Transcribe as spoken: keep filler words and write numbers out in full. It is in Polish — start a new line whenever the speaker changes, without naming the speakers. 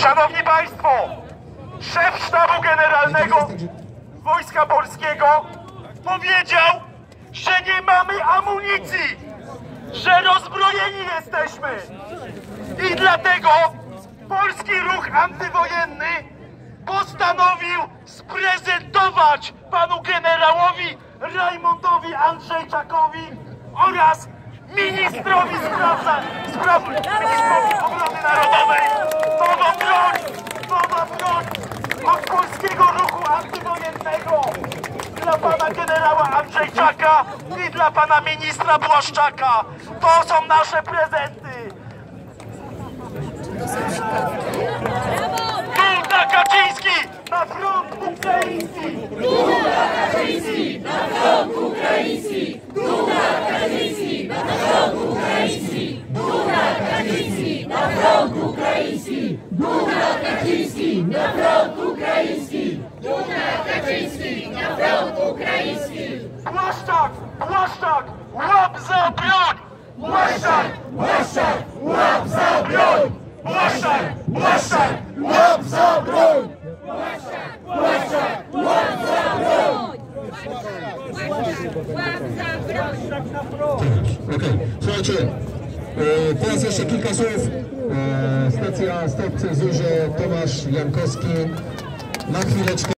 Szanowni Państwo, szef Sztabu Generalnego Wojska Polskiego powiedział, że nie mamy amunicji, że rozbrojeni jesteśmy. I dlatego Polski Ruch Antywojenny postanowił sprezentować panu generałowi Rajmundowi Andrzejczakowi oraz ministrowi spraw, spraw ministrowi obrony narodowej nową broń, nową broń od Polskiego Ruchu Antywojennego dla pana generała Andrzejczaka i dla pana ministra Błaszczaka. To są nasze prezenty. Duda Kaczyński na front ukraiński!
Duda Kaczyński na front ukraiński! Duda Kaczyński na front ukraiński! Duda Kaczyński na front ukraiński! Duda Kaczyński na front ukraiński! Duda Kaczyński na front ukraiński!
Błaszczak! Błaszczak! Łap za broń! Błaszczak! Błaszczak! Łap za broń! Błaszczak! Błaszczak! Łap za broń!
Błaszczak! Błaszczak! Łap za broń! Łap za broń!
Okej, słuchajcie, e, teraz jeszcze kilka słów. E, stacja Stop Cenzurze, Tomasz Jankowski. Na chwileczkę.